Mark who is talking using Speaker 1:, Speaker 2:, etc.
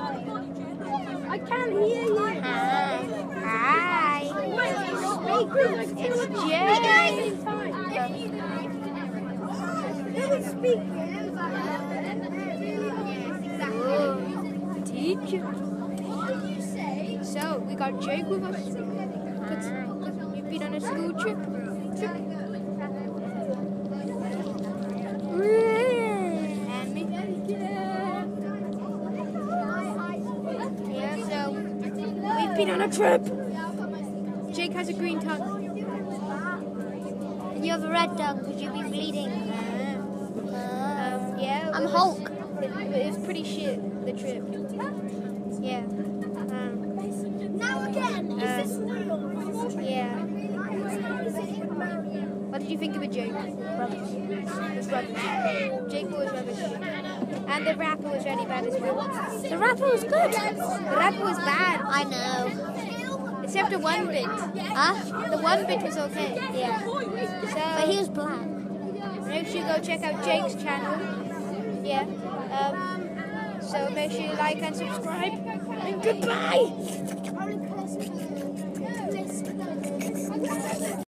Speaker 1: I can't hear you.
Speaker 2: Hi. It's Jay. Teacher. So we got Jake with us. Cause you've been on a school trip. And me. Yeah, so we've been on a trip. Jake has a green tongue.
Speaker 3: And you have a red tongue because you've been bleeding.
Speaker 2: Yeah.
Speaker 3: I'm Hulk.
Speaker 2: It was pretty shit, the trip. Yeah.
Speaker 1: Now again, is this real?
Speaker 2: Yeah. What did you think of it, Jake? Rubbish. It's rubbish. Jake was rubbish. And the rapper was really bad as well.
Speaker 3: The rapper was good.
Speaker 2: The rapper was bad.
Speaker 3: I know.
Speaker 2: Except the one bit.
Speaker 3: Huh?
Speaker 2: The one bit was okay.
Speaker 3: Yeah.
Speaker 2: So
Speaker 3: But he was black.
Speaker 2: make sure you go check out Jake's channel. Yeah. So make sure you like and subscribe. And goodbye.